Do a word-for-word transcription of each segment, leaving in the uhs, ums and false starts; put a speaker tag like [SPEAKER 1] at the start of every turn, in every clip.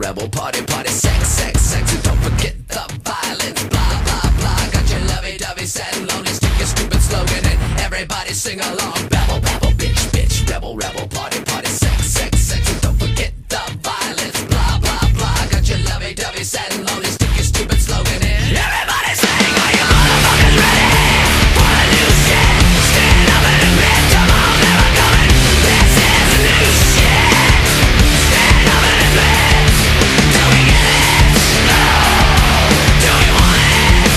[SPEAKER 1] rebel, party, party, sex, sex, sex, and don't forget the violence, blah, blah, blah. Got your lovey-dovey, sad and lonely, stick your stupid slogan and everybody sing along. Babble, babble, bitch, bitch, rebel, rebel, party, party, sex, sex, sex, and don't forget the violence, blah, blah, blah. Got your lovey-dovey, sad and lonely, stick your stupid slogan in everybody sing. Are you motherfuckers ready for the new shit? Stand up and admit tomorrow's never coming. This is the new shit. Stand up and admit. Do we get it? No. Do we want it?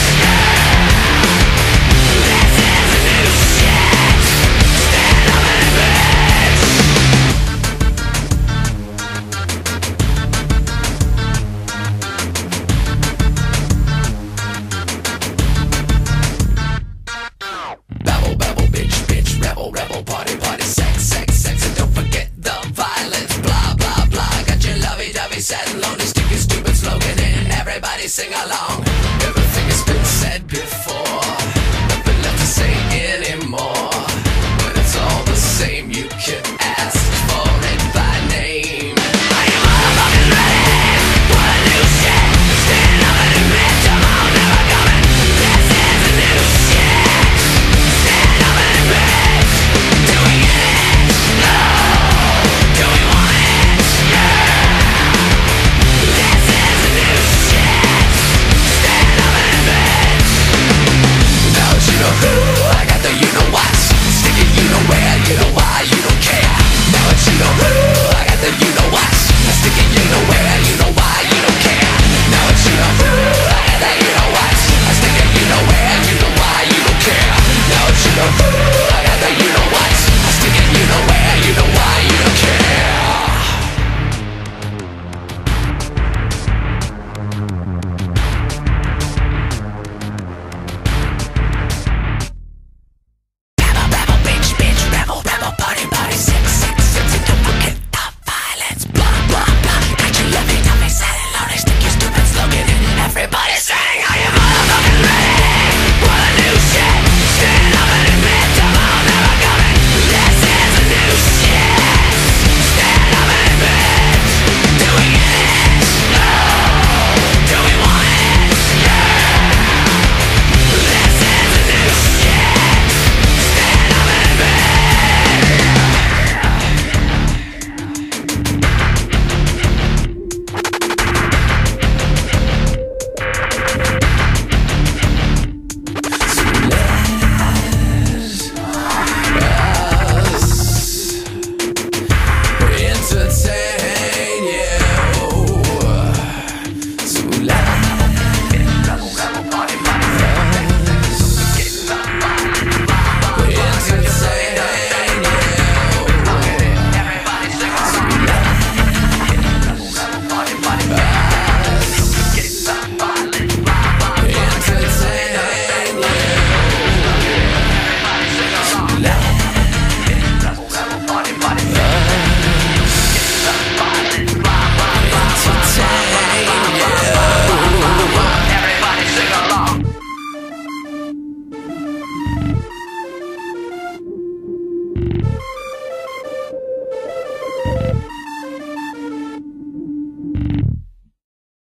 [SPEAKER 1] This is the new shit. Stand up and admit. Babble, babble, bitch, bitch, rebel, rebel, party, party, sex, sex, sex, and don't forget the violence, blah, blah, blah. Got your lovey-dovey, sad and lonely, stick your stupid slogan in, everybody sing along.